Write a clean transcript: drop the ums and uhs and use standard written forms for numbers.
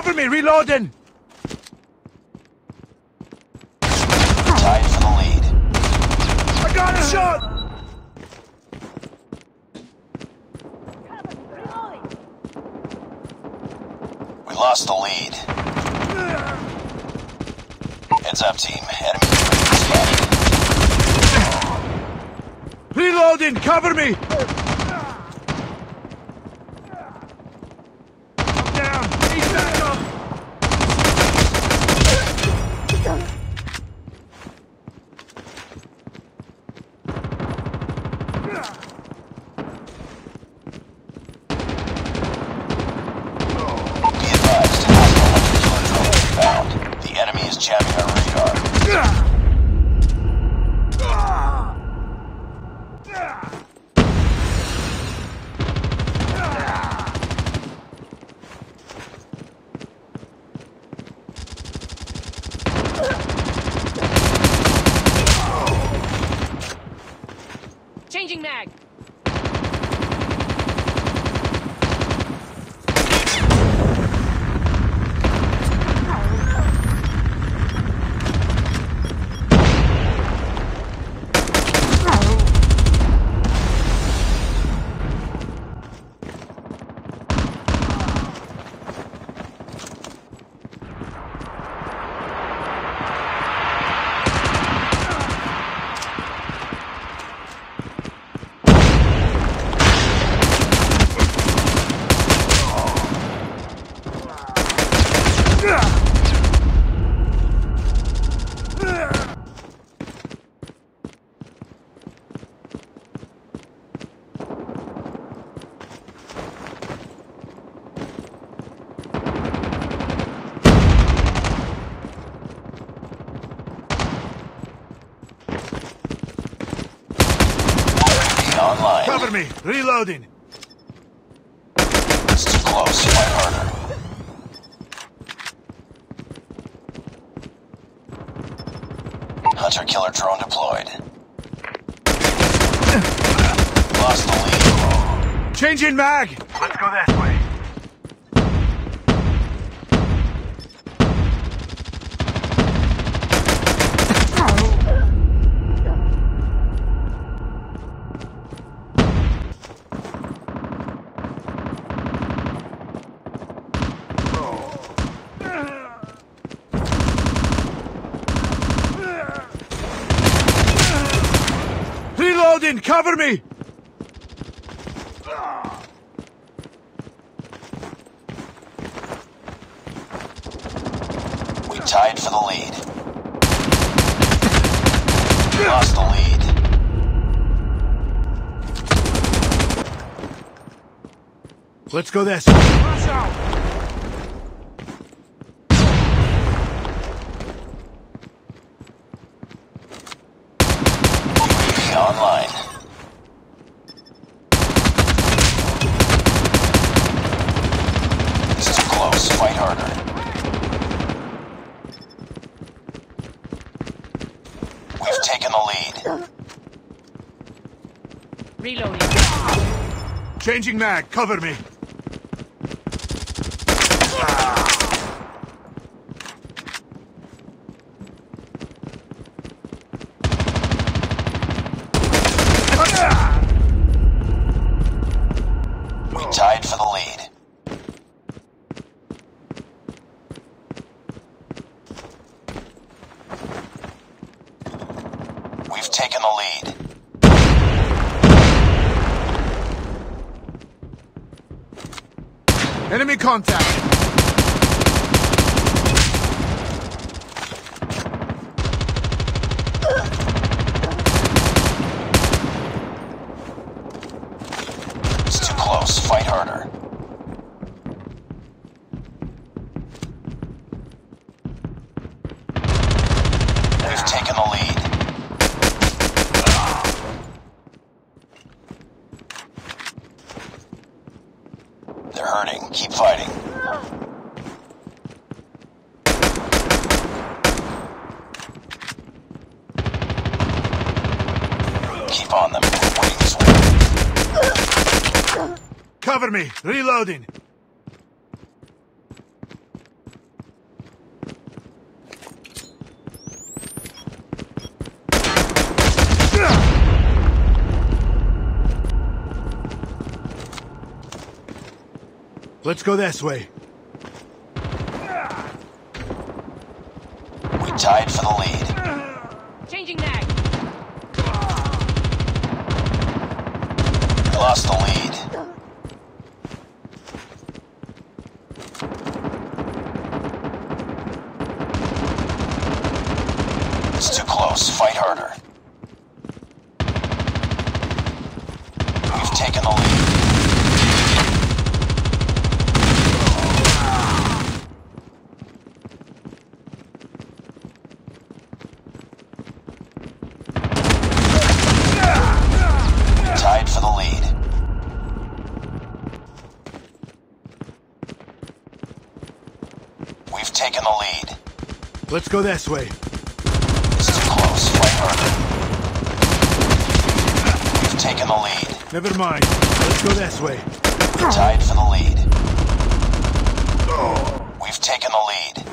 Cover me, reloading! Tied for the lead. I got a shot! We lost the lead. Heads up, team. Enemy spotted. Reloading, cover me! I'm down, he's back up! Be advised, hostile hunter killer drone inbound. The enemy is jamming our radar. Changing mag. Online. Cover me, reloading! It's too close. Fight harder. Hunter killer drone deployed. Lost the lead. Changing mag! Let's go this way. Reloading, cover me! We tied for the lead. We lost the lead. Let's go this way. Rush out! Online. This is too close. Fight harder. We've taken the lead. Reloading. Changing mag, cover me. We tied for the lead. We've taken the lead. Enemy contact! It's too close. Fight harder. We've taken the lead. They're hurting. Keep fighting. Keep on them. We're winning this one. Cover me, reloading. Let's go this way. We tied for the lead. Changing mag. We lost the lead. It's too close. Fight harder. We've taken the lead. We tied for the lead. We've taken the lead. Let's go this way. It's too close. Fight harder. We've taken the lead. Never mind. Let's go this way. Tied for the lead. We've taken the lead.